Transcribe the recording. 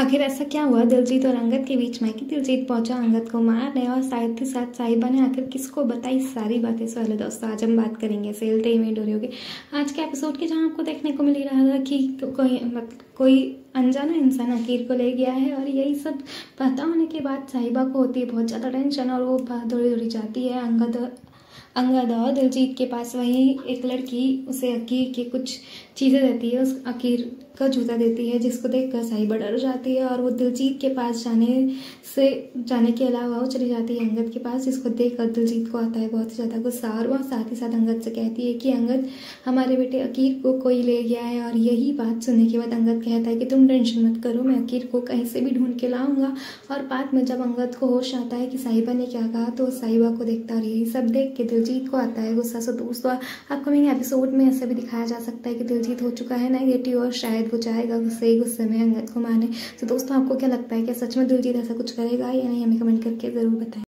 आखिर ऐसा क्या हुआ दिलजीत और अंगद के बीच में कि दिलजीत पहुंचा अंगद को मारने और साथ ही साथ साहिबा ने आखिर किसको बताई सारी बातें। सो हेलो दोस्तों, आज हम बात करेंगे सेल में डोरियो के आज के एपिसोड की, जहां आपको देखने को मिल ही रहा था कि कोई अनजाना इंसान अकीर को ले गया है। और यही सब पता होने के बाद साहिबा को होती है बहुत ज़्यादा टेंशन और वो दौड़ी दौड़ी जाती है अंगद और दिलजीत के पास। वहीं एक लड़की उसे अकीर की कुछ चीज़ें देती है, उस अकीर का जूता देती है, जिसको देखकर साहिबा डर जाती है और वो दिलजीत के पास जाने के अलावा वो चली जाती है अंगद के पास, जिसको देखकर दिलजीत को आता है बहुत ही ज़्यादा गुस्सा। और वह साथ ही साथ अंगद से कहती है कि अंगद, हमारे बेटे अकीर को कोई ले गया है। और यही बात सुनने के बाद अंगद कहता है कि तुम टेंशन मत करो, मैं अकीर को कहीं से भी ढूंढ के लाऊंगा। और बाद में जब अंगद को होश आता है कि साहिबा ने क्या कहा, तो साहिबा को देखता और यही सब देख के दिलजीत को आता है गुस्सा। सो दोस्तों, अपकमिंग एपिसोड में ऐसा भी दिखाया जा सकता है कि दिलजीत हो चुका है नेगेटिव और शायद वो चाहेगा गुस्से में अंगद को मारने। तो दोस्तों, आपको क्या लगता है, क्या सच में दिलजीत ऐसा कुछ करेगा या नहीं? हमें कमेंट करके ज़रूर बताएं।